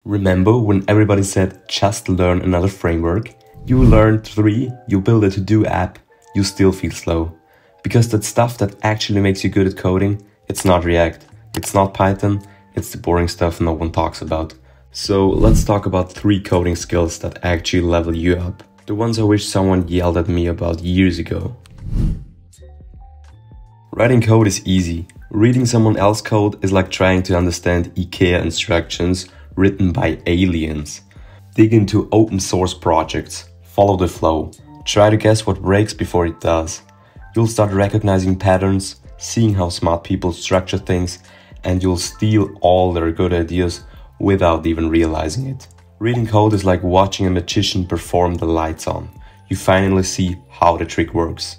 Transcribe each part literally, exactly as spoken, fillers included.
Remember when everybody said just learn another framework? You learn three, you build a to-do app, you still feel slow. Because that stuff that actually makes you good at coding, it's not React, it's not Python, it's the boring stuff no one talks about. So let's talk about three coding skills that actually level you up. The ones I wish someone yelled at me about years ago. Writing code is easy. Reading someone else's code is like trying to understand IKEA instructions written by aliens. Dig into open source projects, follow the flow, try to guess what breaks before it does. You'll start recognizing patterns, seeing how smart people structure things, and you'll steal all their good ideas without even realizing it. Reading code is like watching a magician perform the lights on. You finally see how the trick works.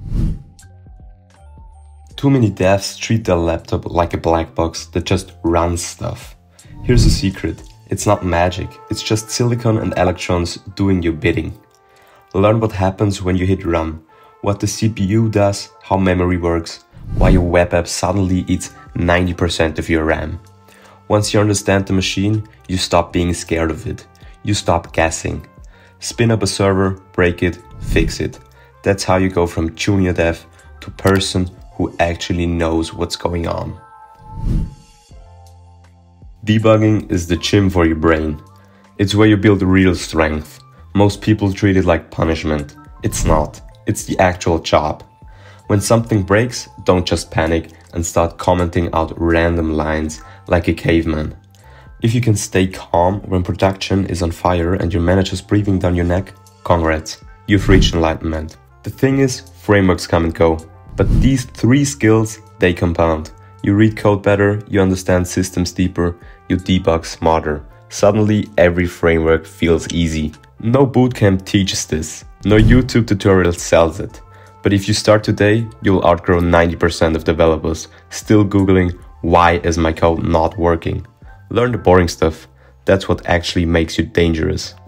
Too many devs treat their laptop like a black box that just runs stuff. Here's a secret. It's not magic. It's just silicon and electrons doing your bidding. Learn what happens when you hit run, what the C P U does, how memory works, why your web app suddenly eats ninety percent of your RAM. Once you understand the machine, you stop being scared of it. You stop guessing. Spin up a server, break it, fix it. That's how you go from junior dev to person who actually knows what's going on. Debugging is the gym for your brain. It's where you build real strength. Most people treat it like punishment. It's not. It's the actual job. When something breaks, don't just panic and start commenting out random lines like a caveman. If you can stay calm when production is on fire and your manager's breathing down your neck, congrats, you've reached enlightenment. The thing is, frameworks come and go. But these three skills, they compound. You read code better, you understand systems deeper, you debug smarter. Suddenly, every framework feels easy. No bootcamp teaches this. No YouTube tutorial sells it. But if you start today, you'll outgrow ninety percent of developers, still Googling, why is my code not working? Learn the boring stuff. That's what actually makes you dangerous.